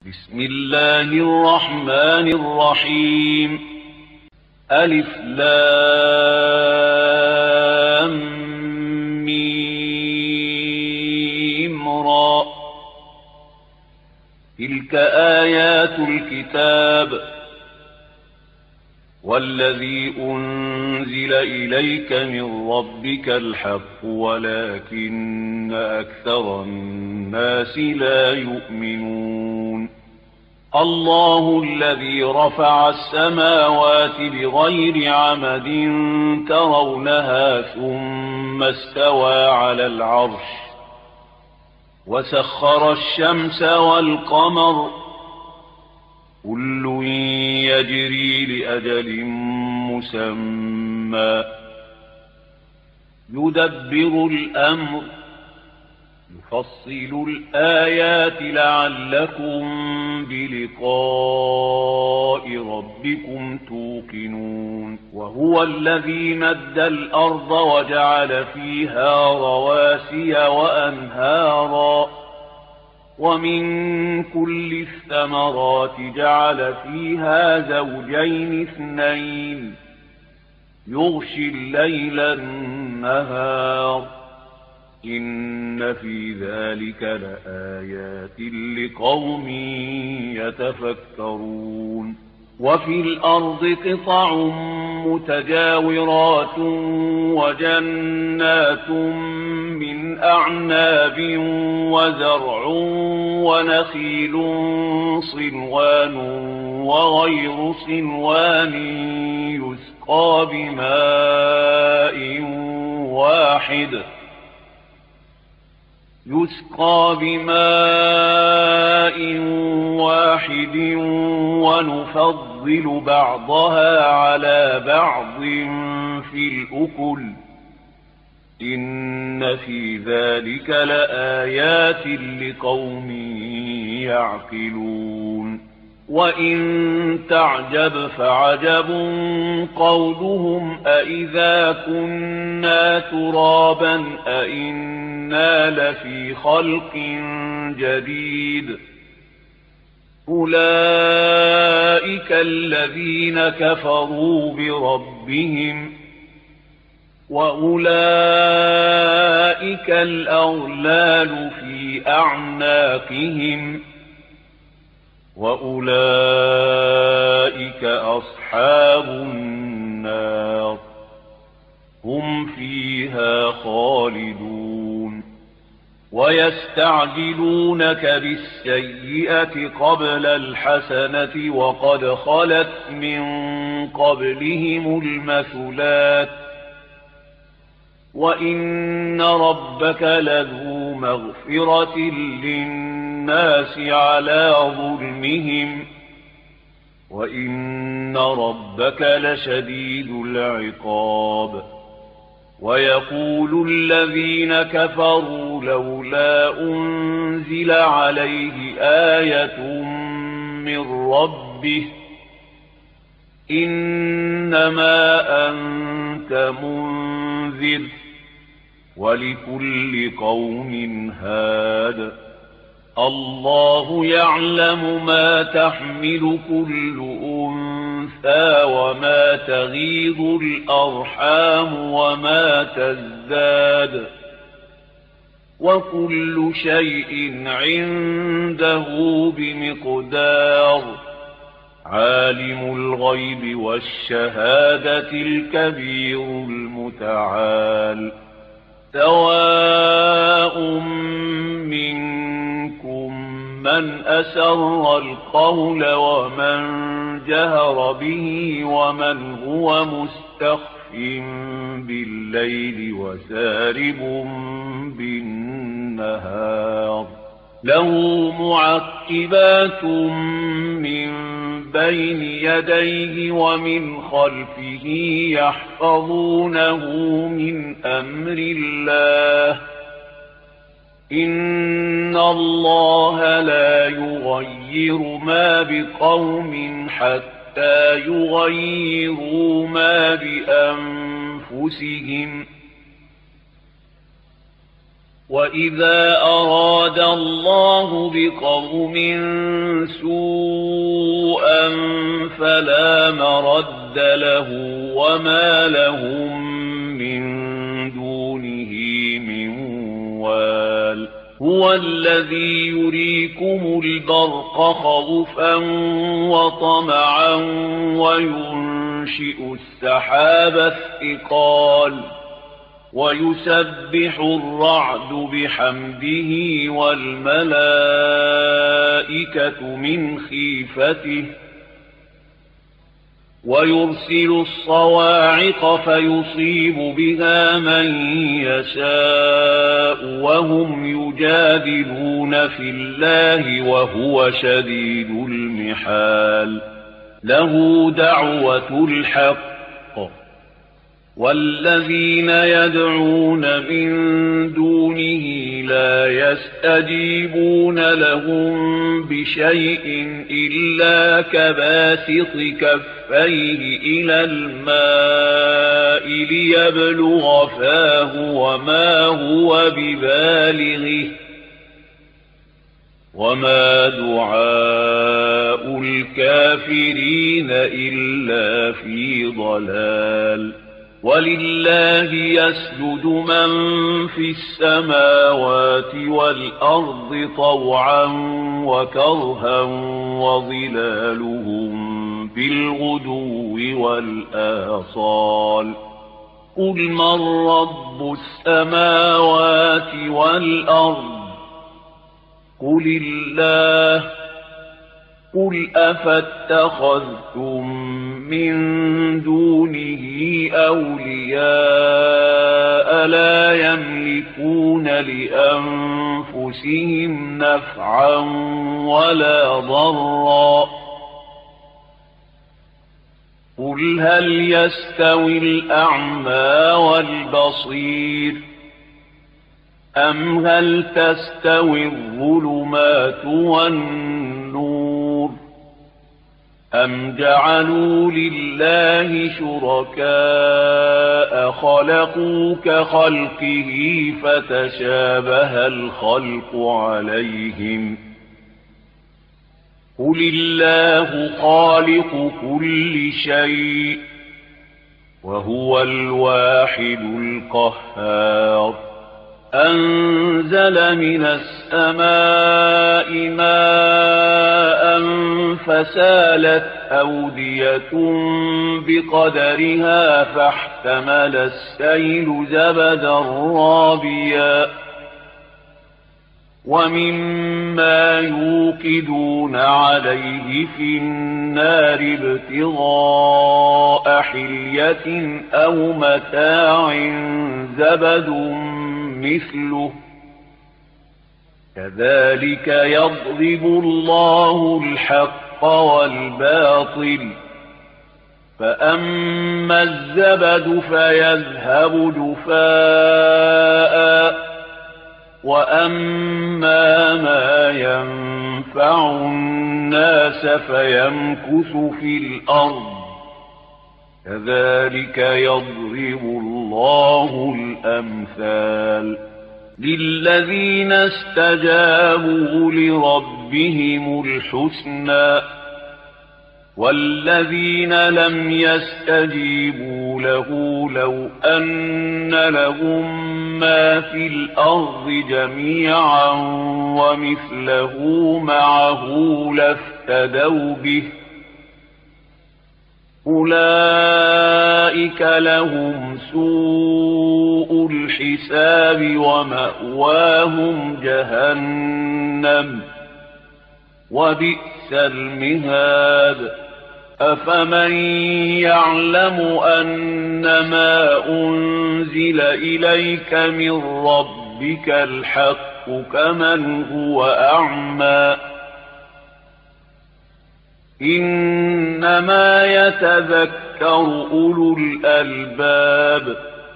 بسم الله الرحمن الرحيم. ألف لام ميم را. تلك آيات الكتاب والذي أنزل إليك من ربك الحق ولكن أكثر الناس لا يؤمنون. الله الذي رفع السماوات بغير عمد ترونها ثم استوى على العرش وسخر الشمس والقمر كل يجري لأجل مسمى يدبر الأمر يفصل الآيات لعلكم بلقاء ربكم توقنون. وهو الذي مد الأرض وجعل فيها رواسي وأنهارا ومن كل الثمرات جعل فيها زوجين اثنين يغشي الليل النهار إن في ذلك لآيات لقوم يتفكرون. وفي الأرض قطع متجاورات وجنات من أعناب وزرع ونخيل صنوان وغير صنوان يسقى بماء واحد ونفضل بعضها على بعض في الأكل إن في ذلك لآيات لقوم يعقلون. وإن تعجب فعجب قولهم أإذا كنا ترابا أإنا لفي خلق جديد أولئك الذين كفروا بربهم وأولئك الأغلال في أعناقهم وأولئك أصحاب النار هم فيها خالدون. ويستعجلونك بالسيئة قبل الحسنة وقد خلت من قبلهم المثلات وإن ربك لذو مغفرة للناس على ظلمهم وإن ربك لشديد العقاب. ويقول الذين كفروا لولا أنزل عليه آية من ربه إنما أنت منذر ولكل قوم هاد الله يعلم ما تحمل كل أنثى وما تغيض الأرحام وما تزداد وكل شيء عنده بمقدار. عالم الغيب والشهادة الكبير المتعال. سواء منكم من أسر القول ومن جهر به ومن هو مستخف بالليل وسارب بالنهار له معقبات من بين يديه ومن خلفه يحفظونه من أمر الله إن الله لا يغير ما بقوم حتى يغيروا ما بأنفسهم وإذا أراد الله بقوم سوءا فلا مرد له وما لهم من دونه من وال هو الذي يريكم البرق خوفا وطمعا وينشئ السحاب الثقال ويسبح الرعد بحمده والملائكة من خيفته ويرسل الصواعق فيصيب بها من يشاء وهم يجادلون في الله وهو شديد المحال له دعوة الحق والذين يدعون من دونه لا يستجيبون لهم بشيء إلا كباسط كفيه إلى الماء ليبلغ فاه وما هو ببالغه وما دعاء الكافرين إلا في ضلال ولله يسجد من في السماوات والأرض طوعا وكرها وظلالهم بالغدو والآصال قل من رب السماوات والأرض قل الله قل أفاتخذتم من دونه أولياء لا يملكون لأنفسهم نفعا ولا ضرا قل هل يستوي الأعمى والبصير أم هل تستوي الظلمات والنور أم جعلوا لله شركاء خلقوا كخلقه فتشابه الخلق عليهم قل الله خالق كل شيء وهو الواحد القهار أنزل من السماء ماء فسالت أودية بقدرها فاحتمل السيل زبدا رابيا ومما يوقدون عليه في النار ابتغاء حلية أو متاع زبد مثله كذلك يضرب الله الحق والباطل فأما الزبد فيذهب جفاء وأما ما ينفع الناس فيمكث في الأرض كذلك يضرب الله الأمثال للذين استجابوا لربهم الحسنى والذين لم يستجيبوا له لو أن لهم ما في الأرض جميعا ومثله معه لافتدوا به أولئك لهم سوء الحساب ومأواهم جهنم وبئس المهاد أفمن يعلم أنما أنزل إليك من ربك الحق كمن هو أعمى إنما يتذكر أولو الألباب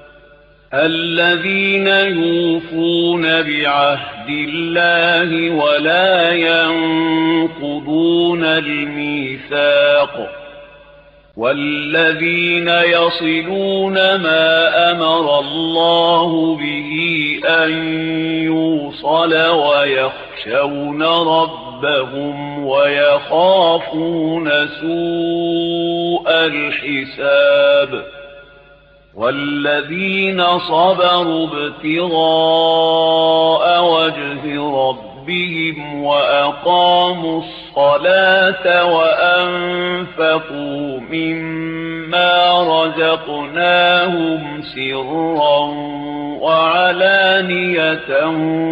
الذين يوفون بعهد الله ولا ينقضون الميثاق والذين يصلون ما أمر الله به أن يوصل ويخشون ربهم ويخافون سوء الحساب والذين صبروا ابتغاء وجه ربهم وأقاموا الصلاة وأنفقوا مما رزقناهم سرا وعلانية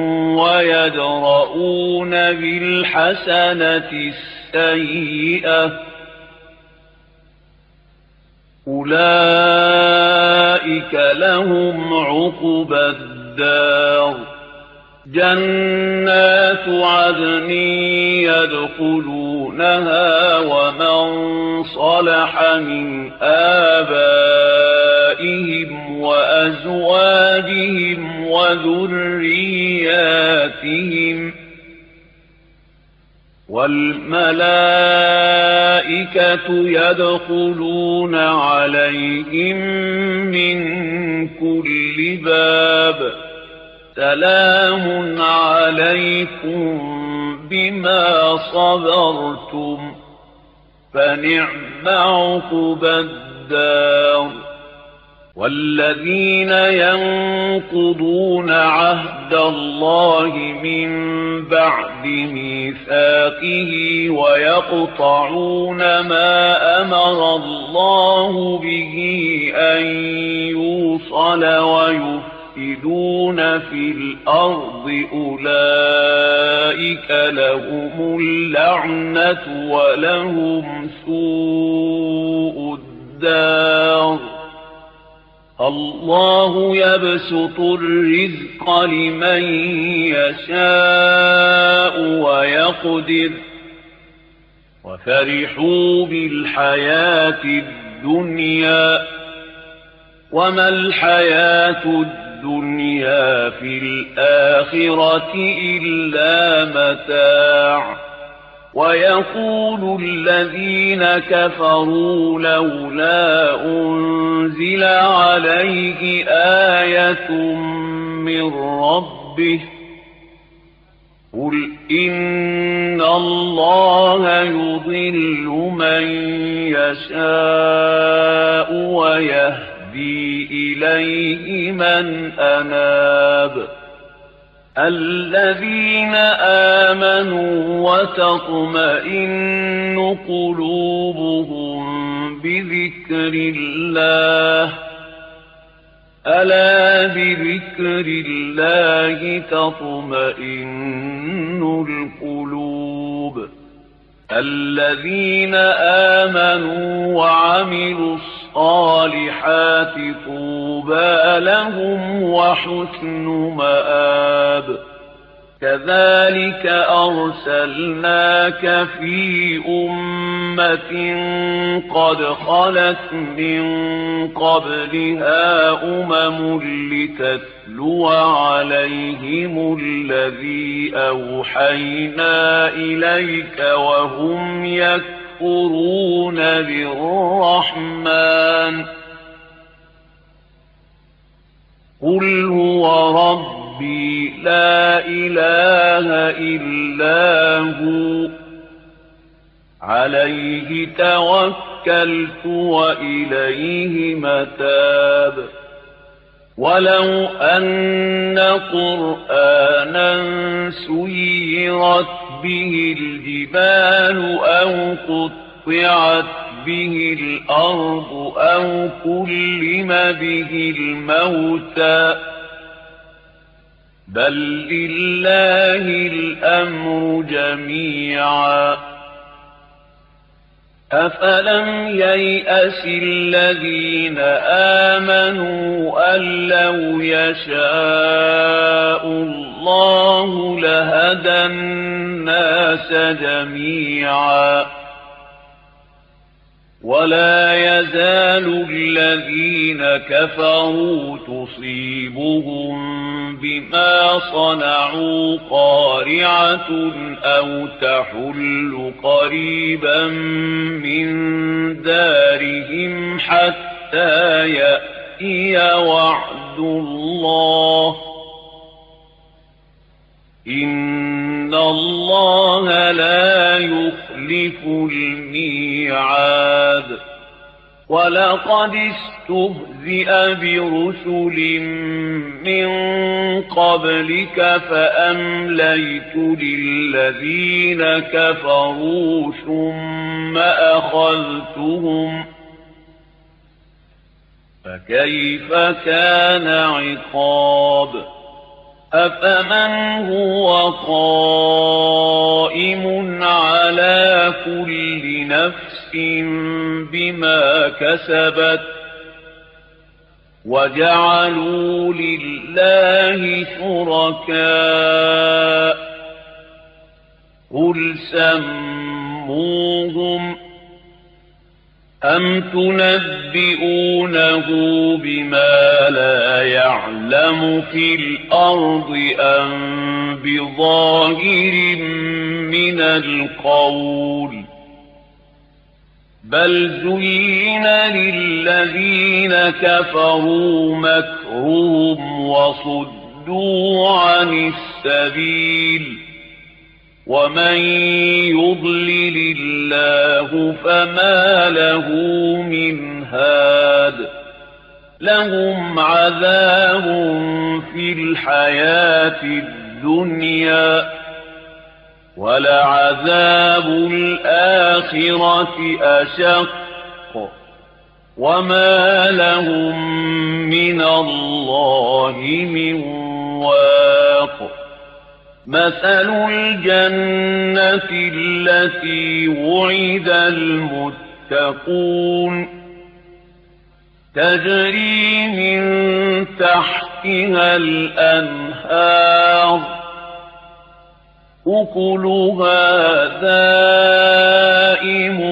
ويدرؤون بالحسنة السيئة أولئك لهم عقبى الدار جنات عدن يدخلونها ومن صلح من آبائهم وأزواجهم وذرياتهم والملائكة يدخلون عليهم من كل باب سلام عليكم بما صبرتم فنعم عقبى الدار والذين ينقضون عهد الله من بعد ميثاقه ويقطعون ما أمر الله به أن يوصل ويفسدون في الأرض أولئك لهم اللعنة ولهم سوء الدار الله يبسط الرزق لمن يشاء ويقدر وفرحوا بالحياة الدنيا وما الحياة الدنيا في الآخرة إلا متاع ويقول الذين كفروا لولا أنزل عليه آية من ربه قل إن الله يضل من يشاء ويهدي إليه من أناب الذين آمنوا وتطمئن قلوبهم بذكر الله ألا بذكر الله تطمئن القلوب الذين آمنوا وعملوا الصالحات طوبى لهم وحسن مآب كذلك أرسلناك في أمة قد خلت من قبلها لتتلو عليهم الذي أوحينا إليك وهم يكفرون بالرحمن قل هو ربي لا إله إلا هو عليه توكلت وإليه متاب ولو أن قرآنا سيرت به الجبال أو قطعت به الأرض أو كلم به الموتى بل لله الأمر جميعا أفلم ييأس الذين آمنوا أن لو يشاء الله لهدى الناس جميعا ولا يزال الذين كفروا تصيبهم بما صنعوا قارعة أو تحل قريبا من دارهم حتى يأتي وعد الله إن الله لا يخلف الميعاد ولقد استهزئ برسل من قبلك فأمليت للذين كفروا ثم أخذتهم فكيف كان عقاب أفمن هو قائم على كل نفس بما كسبت وجعلوا لله شركاء قل سموهم أم تنبئونه بما لا يعلم في الأرض أم بظاهر من القول بل زين للذين كفروا مكرهم وصدوا عن السبيل ومن يضلل الله فما له من هاد لهم عذاب في الحياة الدنيا ولعذاب الآخرة أشق وما لهم من الله من واق مثل الجنة التي وعد المتقون تجري من تحتها الأنهار أكلها دائم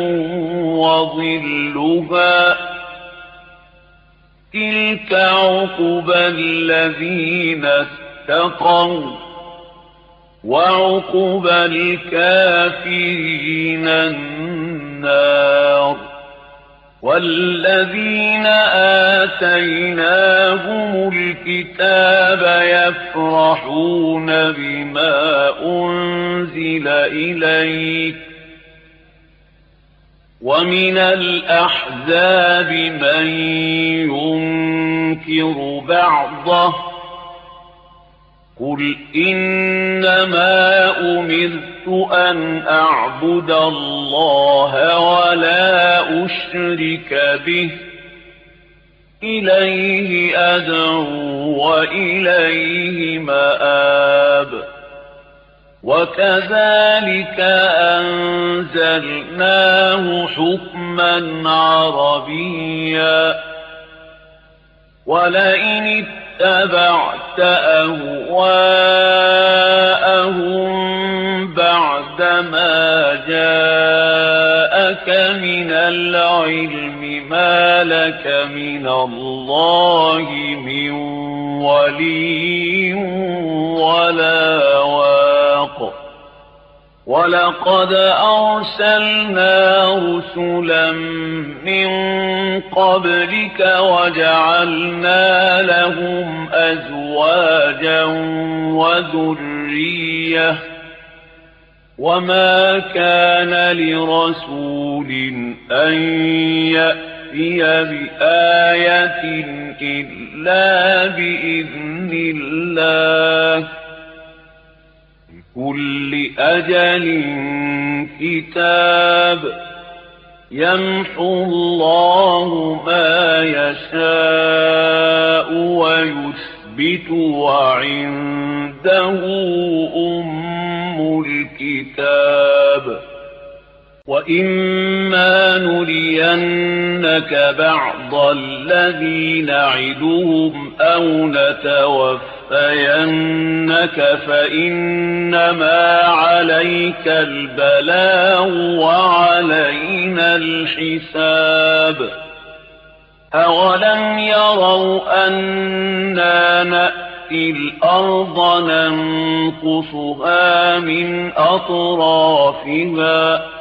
وظلها تلك عقبى الذين اتقوا وعقبى الكافرين النار والذين آتيناهم الكتاب يفرحون بما أنزل إليك ومن الأحزاب من ينكر بعضه قل إنما أمرت أن أعبد الله ولا أشرك به إليه أدعو وإليه مآب وكذلك أنزلناه حكما عربيا ولئن اتبعت أهواءهم بعدما جاءك من العلم ما لك من الله من ولي ولا واق ولقد أرسلنا رسلا من قبلك وجعلنا لهم أزواجا وذرية وما كان لرسول أن يأتي بآية إلا بإذن الله لكل أجل كتاب يمحو الله ما يشاء ويثبت وعنده أم الكتاب وإما نرينك بعض الذي نعدهم أو نتوفى نتوفينك فإنما عليك البلاغ وعلينا الحساب أولم يروا أنا نأتي الأرض ننقصها من أطرافها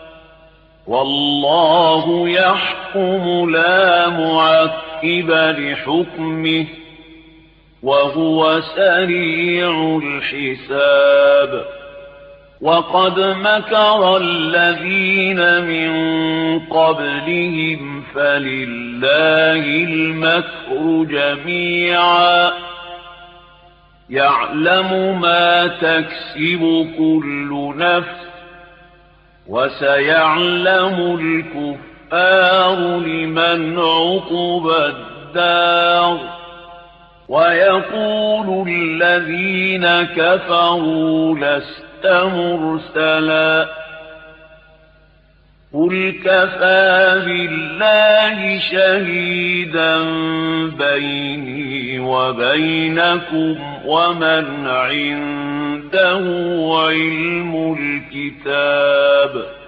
والله يحكم لا معقب لحكمه وهو سريع الحساب وقد مكر الذين من قبلهم فلله المكر جميعا يعلم ما تكسب كل نفس وسيعلم الكفار لمن عقبى الدار ويقول الذين كفروا لست مرسلا قل كفى بالله شهيدا بيني وبينكم ومن عنده علم الكتاب